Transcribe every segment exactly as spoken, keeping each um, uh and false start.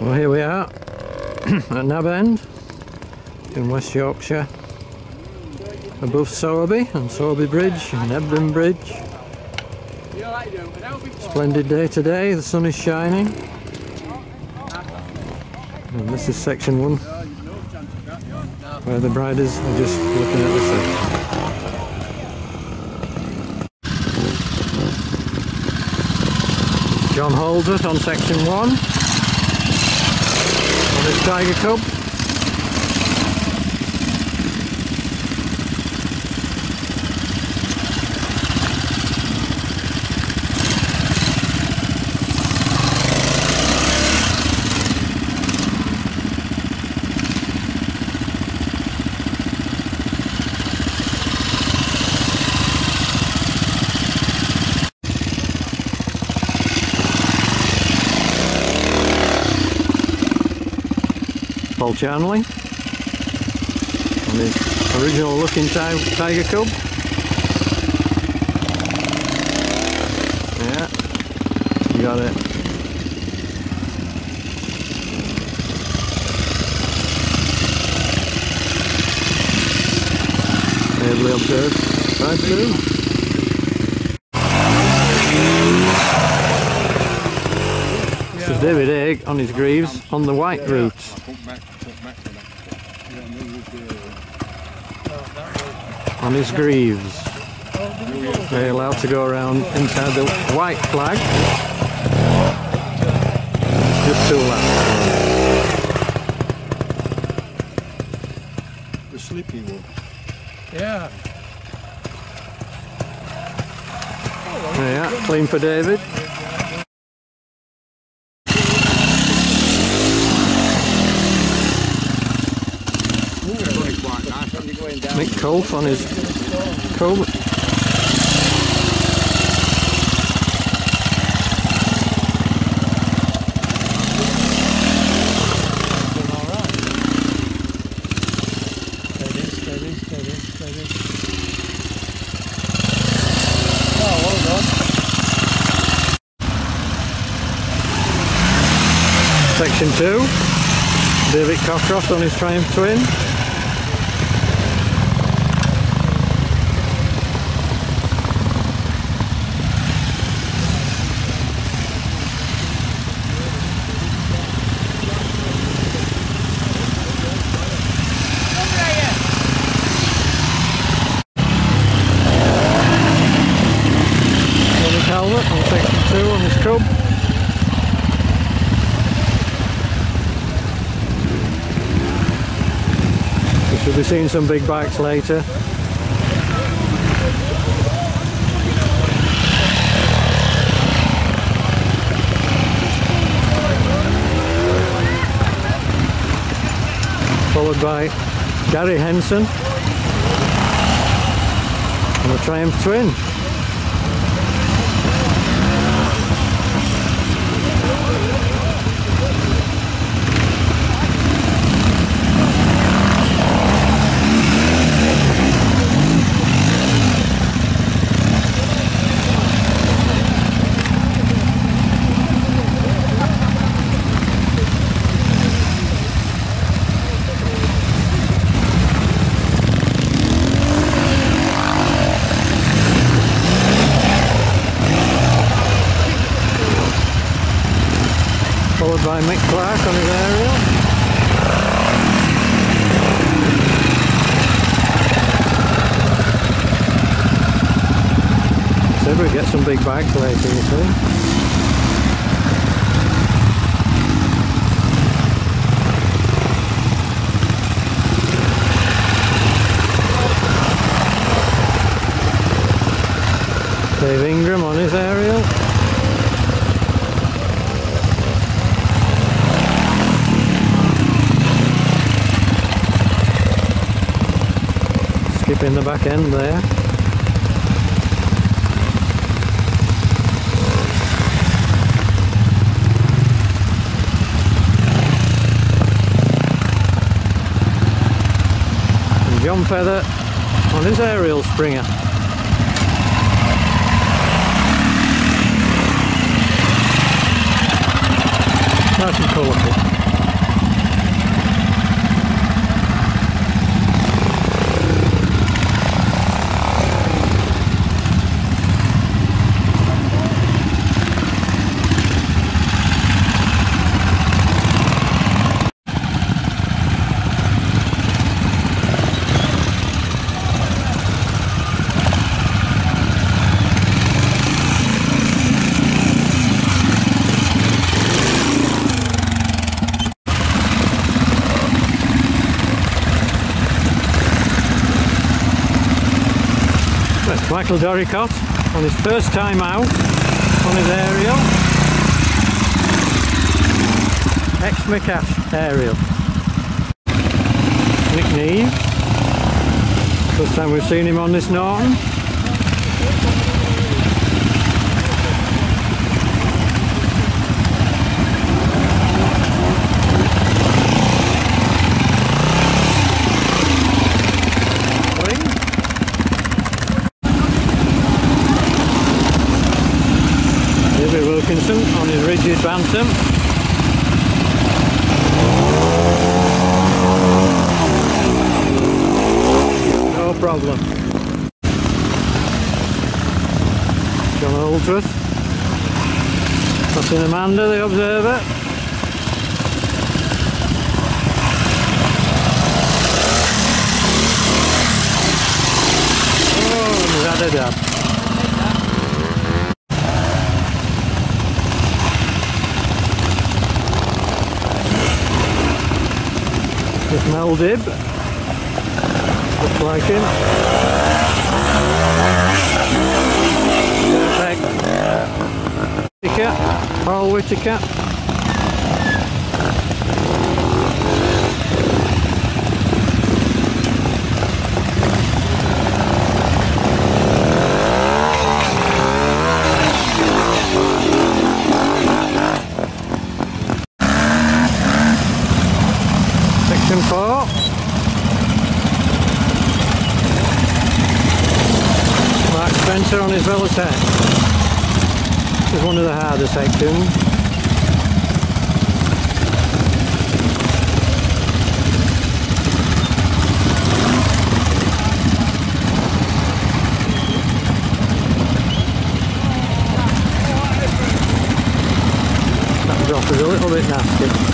Well, here we are at Nab End in West Yorkshire, above Sowerby and Sowerby Bridge and Nab End Bridge. Splendid day today, the sun is shining. And this is section one, where the briders are just looking at the set. John holds it on section one on his tiger cub. Paul Charnley on his original looking tiger cub. Yeah, you got it. Ably observed. Right through. This is David Haigh on his greaves on the white roots. On his greaves. They're allowed to go around inside the white flag. It's just too loud. The sleepy one. Yeah. Yeah, clean for David. Mick Ash on his cub. Steady, steady, steady, steady. Oh, well done. Section two, David Cockcroft on his Triumph Twin. On section two on his cub. We should be seeing some big bikes later. Followed by Gary Henson on the Triumph Twin. Followed by Mick Clark on his Ariel. Said we'd get some big bags later, you see. Dave Ingram on his Ariel. Skipping the back end there. And John Feather on his Ariel Springer. Nice and colourful. Michael Dorricot on his first time out on his aerial. Ex-Mick Ash Ariel. Nick Neve. First time we've seen him on this Norton. On his rigid bantam. No problem. John Holdsworth. That's in Amanda, the observer. Oh, he's had a dab. Meldib, looks like him. Perfect. Whittaker, Paul Whittaker. Section four. Mark Spencer on his Velocette. This is one of the harder sections. That drop is a little bit nasty.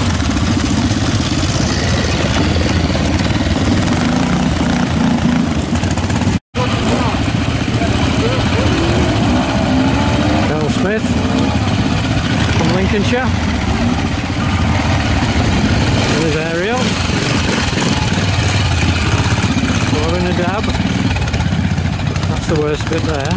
From Lincolnshire with his aerial, throwing a dab. That's the worst bit there.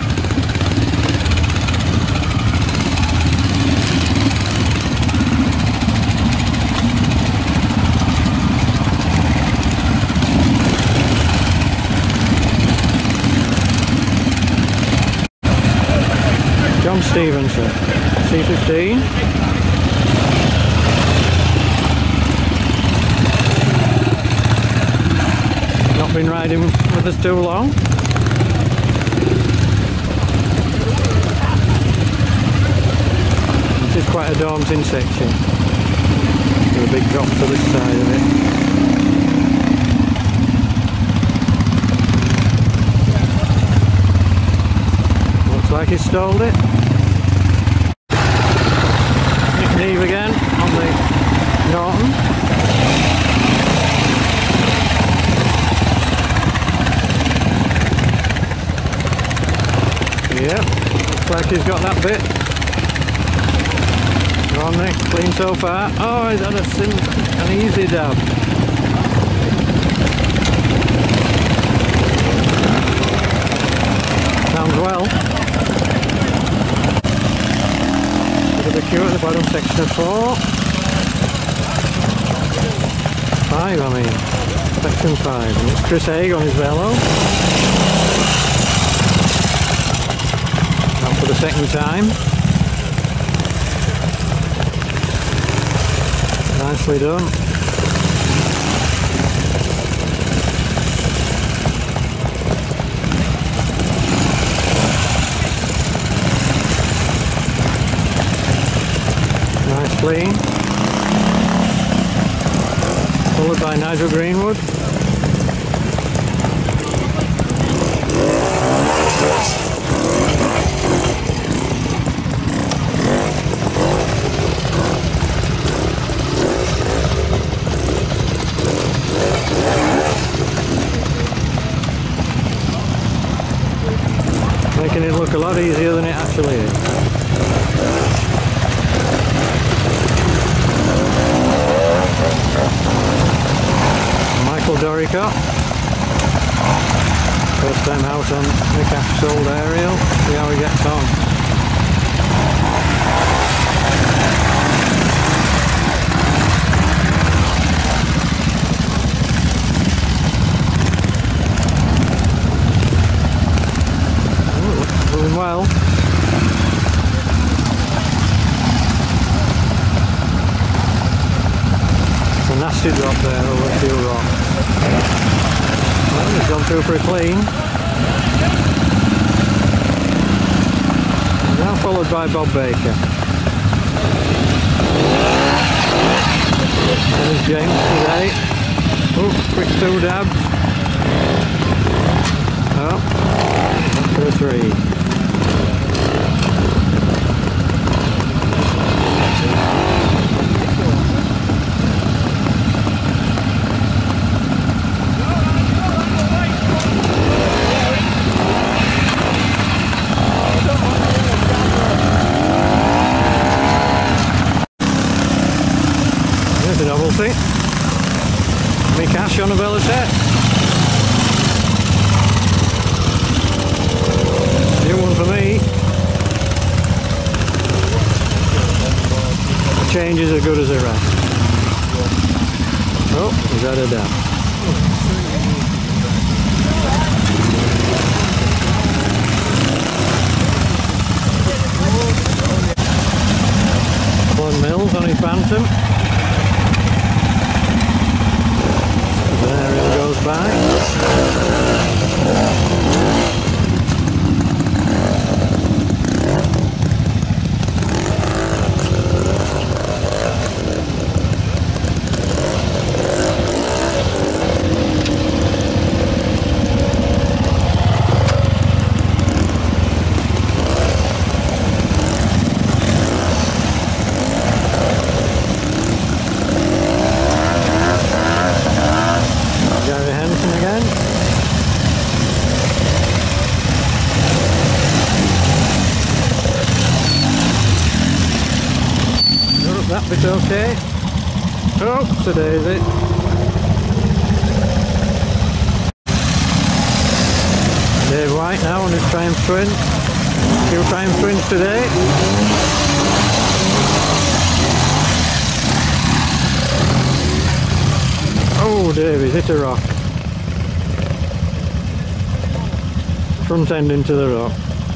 John Stevenson, C fifteen. Not been riding with us too long. This is quite a daunting section. With a big drop to this side of it. Like he stalled it. Nick Neve again on the Norton. Yep, looks like he's got that bit. Go on Nick, clean so far. Oh, he's had a sim an easy dab. Sounds well. The queue at the bottom, section of four. Five, I mean. Section five. And it's Chris Haigh on his velo. Out for the second time. Nicely done. Clean. Followed by Nigel Greenwood. Making it look a lot easier than it actually is. Dorricot. First time out on Mick Ash Ariel. See how he gets on. Ooh, doing well. It's a nasty drop there over a few rocks. Well, he's gone through pretty clean. Now followed by Bob Baker. There's James today. Oh, quick two dabs. Oh, for a three. Novelty. Mick Ash on a Velocette. New one for me. The change is as good as the rest. Oh, he's had a dab. One mils on his Phantom. Ariel goes by. That bit okay. Oh, it's a daisy. Dave White now on his Triumph Twin. Two Triumph Twins today. Oh, Dave, he's hit a rock. Front end into the rock.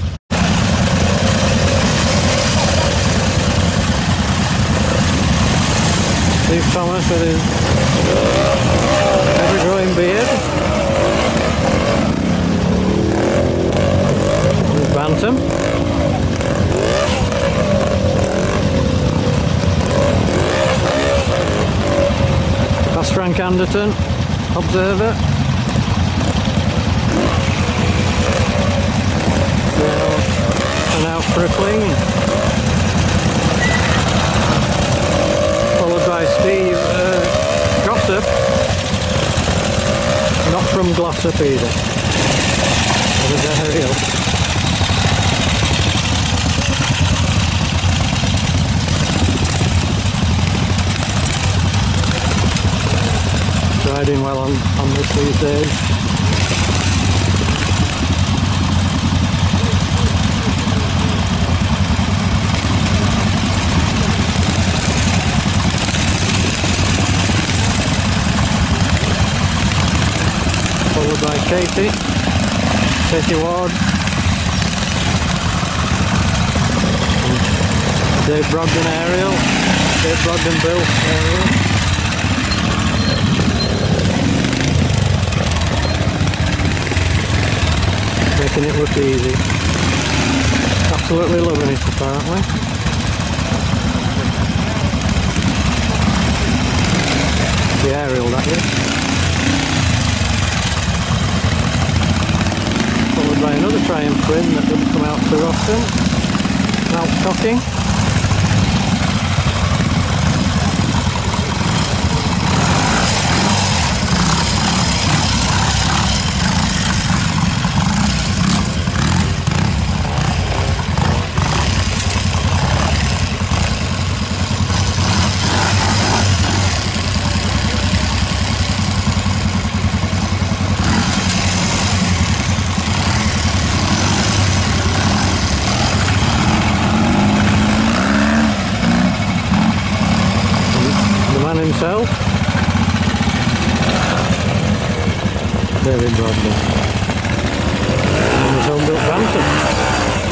Steve Thomas with his ever-growing beard. His Bantam. That's Frank Anderton, observer. Now, and out for a clean. By Steve uh, Gossip, not from Glossop either. There's Ariel. Riding well on, on this these days. Followed by Katie, Katie Ward, and Dave Brogden Ariel, Dave Brogden Bill Ariel. Making it look easy. Absolutely loving it apparently. The Ariel that is. Followed by another Triumph Twin that doesn't come out too often. Malc Cocking. himself, David Brodman, and his home built bantam.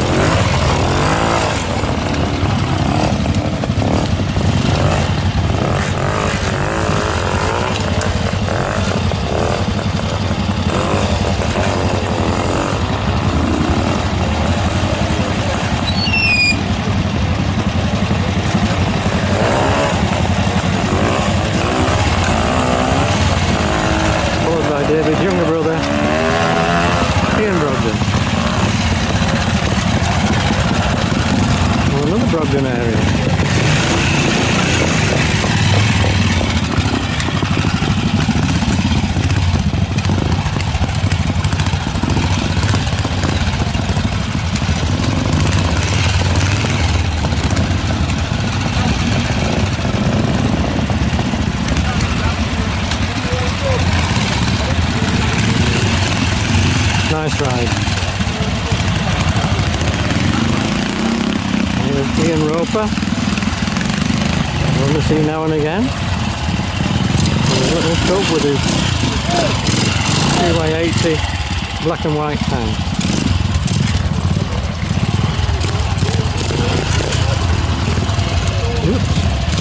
David's younger brother, Ian Brogden. Well, another Brogden area. Nice ride. Here's Ian Roper. We're on the sea now and again. And a little tub with his two by eighty black and white tank. Oops.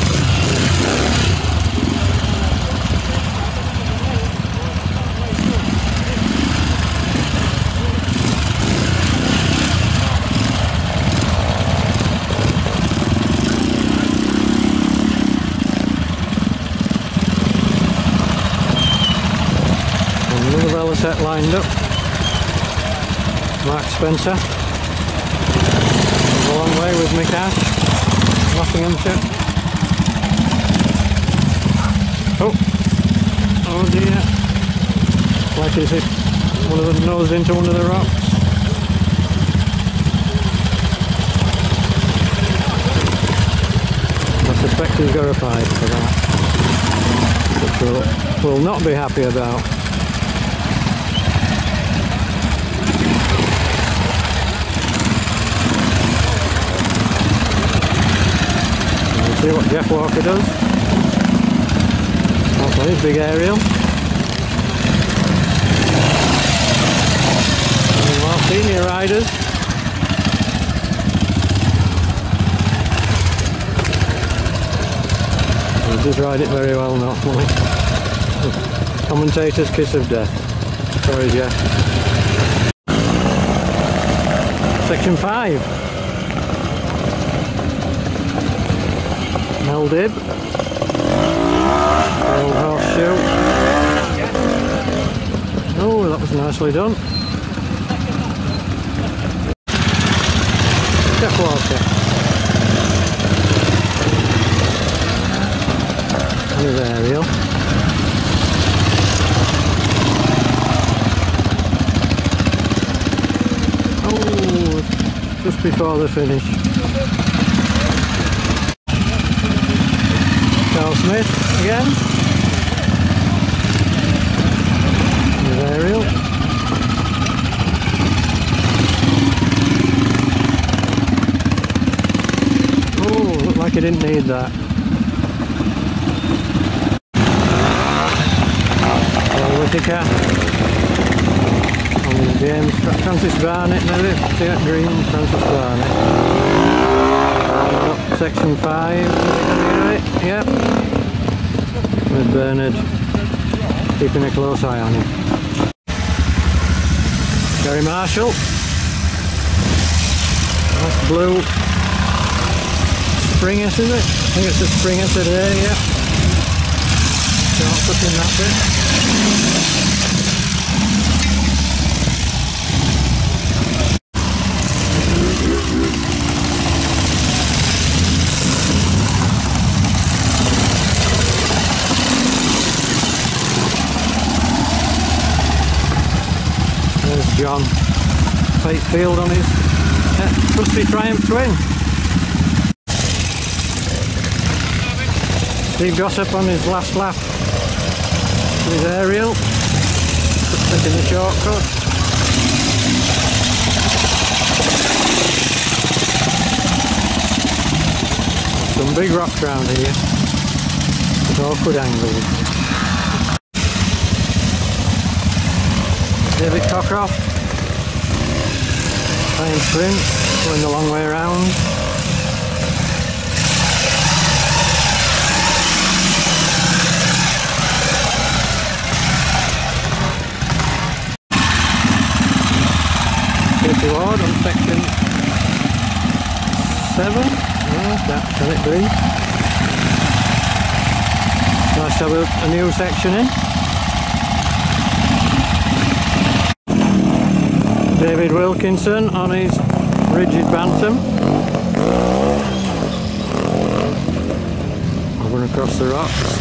Velocette lined up. Mark Spencer. A long way with Mick Ash, Nottinghamshire. Oh, oh dear. Like he's hit one of them nosed into one of the rocks. I suspect he's got a fight for that, which we'll, we'll not be happy about. See what Jeff Walker does. That's one, his big aerial. And more senior riders. He does ride it very well normally. Commentator's kiss of death. Sorry, Jeff. Section five. Dib, old horseshoe. Oh, that was nicely done. Jeff Walker. Here's Ariel. Oh, just before the finish. Smith again. With Ariel. Oh, looked like he didn't need that. Well, Whittaker. On his James Francis Barnett, maybe. Stuart Green, Francis Barnett. Got section five. Right? Yep. With Bernard keeping a close eye on him. Gary Marshall. That's blue. Springer, is it? I think it's a Springer today, yeah. Don't put in that bit. John Wakefield on his uh, trusty Triumph Twin. Steve Gossip on his last lap with his aerial, taking the shortcut. Some big rocks around here. Awkward angles. David Cockroft. Same sprint, going the long way around. Katie Ward on section seven. Oh, that's can it be? Nice to have a, a new section in. David Wilkinson on his rigid bantam. Over and across the rocks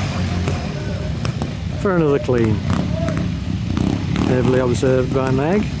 for another clean. Heavily observed by Meg.